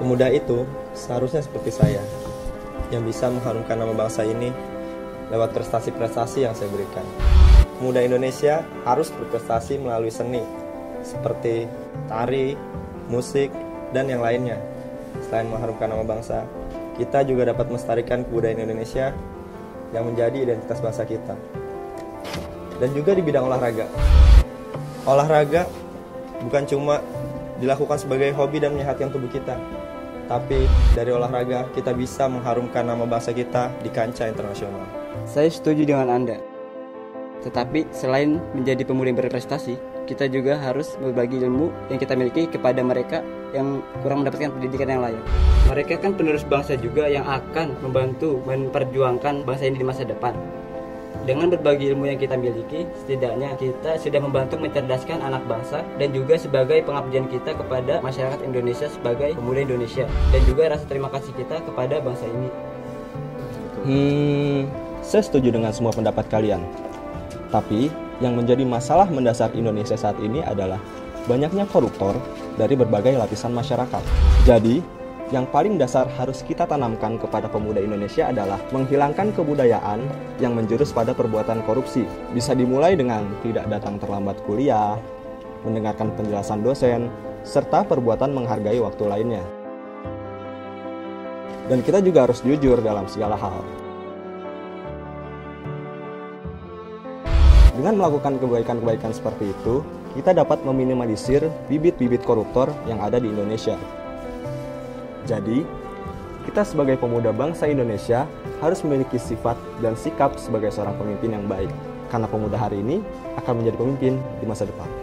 Pemuda itu seharusnya seperti saya, yang bisa mengharumkan nama bangsa ini lewat prestasi-prestasi yang saya berikan. Pemuda Indonesia harus berprestasi melalui seni, seperti tari, musik, dan yang lainnya. Selain mengharumkan nama bangsa, kita juga dapat melestarikan kebudayaan Indonesia yang menjadi identitas bangsa kita. Dan juga di bidang olahraga. Olahraga bukan cuma dilakukan sebagai hobi dan menyehatkan tubuh kita, tapi dari olahraga kita bisa mengharumkan nama bangsa kita di kancah internasional. Saya setuju dengan Anda. Tetapi selain menjadi pemuda yang berprestasi, kita juga harus berbagi ilmu yang kita miliki kepada mereka yang kurang mendapatkan pendidikan yang layak. Mereka kan penerus bangsa juga yang akan membantu memperjuangkan bangsa ini di masa depan. Dengan berbagi ilmu yang kita miliki, setidaknya kita sudah membantu mencerdaskan anak bangsa dan juga sebagai pengabdian kita kepada masyarakat Indonesia sebagai pemuda Indonesia, dan juga rasa terima kasih kita kepada bangsa ini. Saya setuju dengan semua pendapat kalian. Tapi yang menjadi masalah mendasar Indonesia saat ini adalah banyaknya koruptor dari berbagai lapisan masyarakat. Jadi, yang paling dasar harus kita tanamkan kepada pemuda Indonesia adalah menghilangkan kebudayaan yang menjurus pada perbuatan korupsi. Bisa dimulai dengan tidak datang terlambat kuliah, mendengarkan penjelasan dosen, serta perbuatan menghargai waktu lainnya. Dan kita juga harus jujur dalam segala hal. Dengan melakukan kebaikan-kebaikan seperti itu, kita dapat meminimalisir bibit-bibit koruptor yang ada di Indonesia. Jadi, kita sebagai pemuda bangsa Indonesia harus memiliki sifat dan sikap sebagai seorang pemimpin yang baik. Karena pemuda hari ini akan menjadi pemimpin di masa depan.